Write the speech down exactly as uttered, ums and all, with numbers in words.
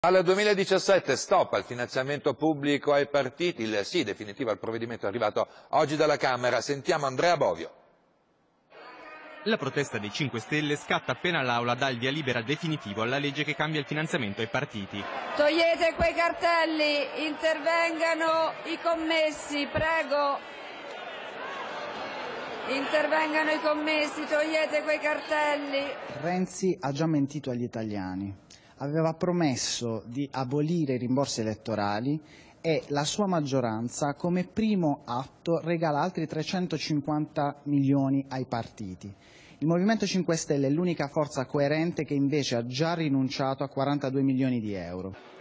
Al duemiladiciassette stop al finanziamento pubblico ai partiti, il sì definitivo al provvedimento è arrivato oggi dalla Camera. Sentiamo Andrea Bovio. La protesta dei cinque Stelle scatta appena l'Aula dà il via libera definitivo alla legge che cambia il finanziamento ai partiti. Togliete quei cartelli, intervengano i commessi, prego. Intervengano i commessi, togliete quei cartelli. Renzi ha già mentito agli italiani. Aveva promesso di abolire i rimborsi elettorali e la sua maggioranza come primo atto regala altri trecentocinquanta milioni ai partiti. Il Movimento cinque Stelle è l'unica forza coerente che invece ha già rinunciato a quarantadue milioni di euro.